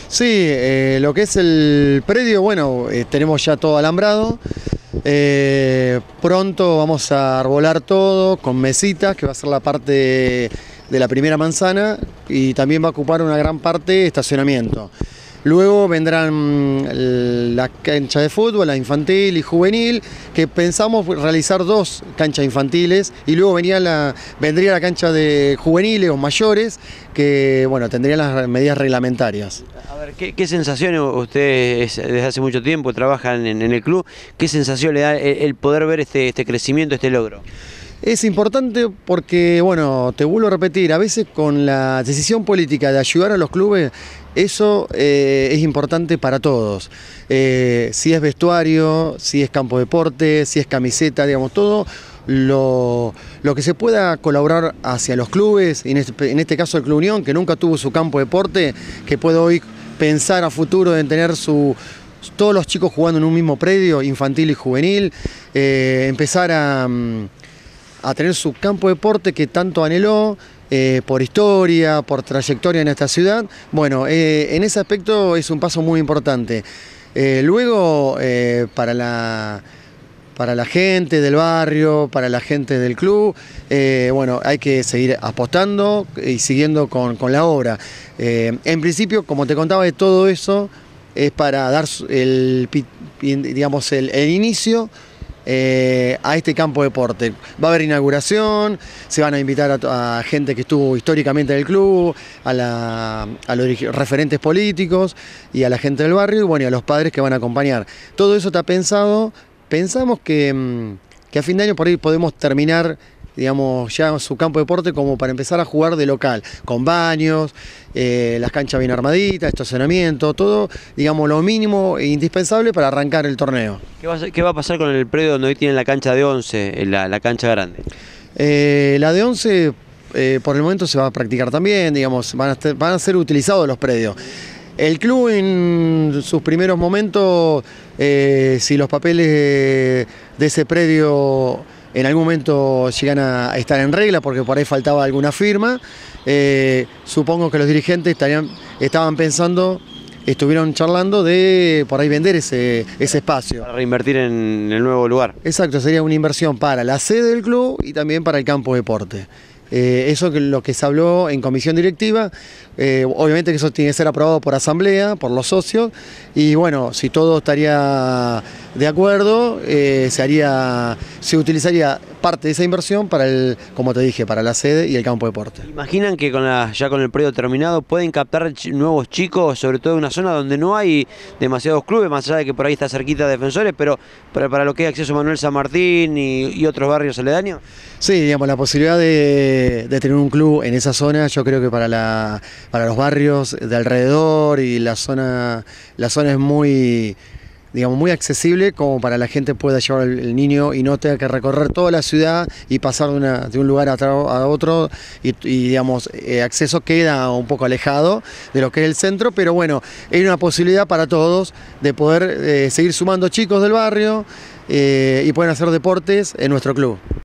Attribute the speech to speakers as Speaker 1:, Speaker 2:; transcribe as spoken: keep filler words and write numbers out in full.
Speaker 1: Sí, eh, lo que es el predio, bueno, eh, tenemos ya todo alambrado. Eh, pronto vamos a arbolar todo con mesitas, que va a ser la parte de la primera manzana, y también va a ocupar una gran parte de estacionamiento. Luego vendrán la cancha de fútbol, la infantil y juvenil, que pensamos realizar dos canchas infantiles, y luego venía la, vendría la cancha de juveniles o mayores, que bueno, tendrían las medidas reglamentarias.
Speaker 2: A ver, ¿qué, qué sensación ustedes desde hace mucho tiempo trabajan en, en el club? ¿Qué sensación le da el, el poder ver este, este crecimiento, este logro?
Speaker 1: Es importante porque, bueno, te vuelvo a repetir, a veces con la decisión política de ayudar a los clubes, eso eh, es importante para todos. Eh, si es vestuario, si es campo de deporte, si es camiseta, digamos, todo lo, lo que se pueda colaborar hacia los clubes, en este, en este caso el Club Unión, que nunca tuvo su campo de deporte, que puede hoy pensar a futuro en tener su... todos los chicos jugando en un mismo predio, infantil y juvenil, eh, empezar a... a tener su campo de deporte que tanto anheló, eh, por historia, por trayectoria en esta ciudad. Bueno, eh, en ese aspecto es un paso muy importante. Eh, luego, eh, para, la, para la gente del barrio, para la gente del club, eh, bueno, hay que seguir apostando y siguiendo con, con la obra. Eh, en principio, como te contaba, de todo eso es para dar el, digamos, el, el inicio Eh, a este campo de deporte. Va a haber inauguración, se van a invitar a, a gente que estuvo históricamente en el club, a, la, a los referentes políticos y a la gente del barrio, y bueno, y a los padres que van a acompañar. Todo eso está pensado, pensamos que, que a fin de año por ahí podemos terminar, digamos, ya su campo de deporte como para empezar a jugar de local, con baños, eh, las canchas bien armaditas, estacionamiento, todo, digamos, lo mínimo e indispensable para arrancar el torneo.
Speaker 2: ¿Qué va a, qué va a pasar con el predio donde hoy tienen la cancha de once, la, la cancha grande?
Speaker 1: Eh, la de once, eh, por el momento se va a practicar también, digamos, van a, van a ser utilizados los predios. El club en sus primeros momentos, eh, si los papeles de, de ese predio en algún momento llegan a estar en regla, porque por ahí faltaba alguna firma, eh, supongo que los dirigentes estarían, estaban pensando, estuvieron charlando de por ahí vender ese, ese espacio.
Speaker 2: Para reinvertir en el nuevo lugar.
Speaker 1: Exacto, sería una inversión para la sede del club y también para el campo de deporte. Eh, eso es lo que se habló en comisión directiva, eh, obviamente que eso tiene que ser aprobado por asamblea, por los socios, y bueno, si todo estaría de acuerdo, eh, se haría, se utilizaría parte de esa inversión para el, como te dije, para la sede y el campo de deporte.
Speaker 2: ¿Imaginan que con la, ya con el predio terminado pueden captar ch nuevos chicos, sobre todo en una zona donde no hay demasiados clubes, más allá de que por ahí está cerquita de Defensores, pero para, para lo que es acceso a Manuel San Martín y, y otros barrios aledaños?
Speaker 1: Sí, digamos, la posibilidad de, de tener un club en esa zona, yo creo que para, la, para los barrios de alrededor y la zona, la zona es muy, digamos, muy accesible como para la gente pueda llevar el, el niño y no tenga que recorrer toda la ciudad y pasar de, una, de un lugar a, a otro y, y digamos, eh, acceso queda un poco alejado de lo que es el centro, pero bueno, hay una posibilidad para todos de poder eh, seguir sumando chicos del barrio eh, y pueden hacer deportes en nuestro club.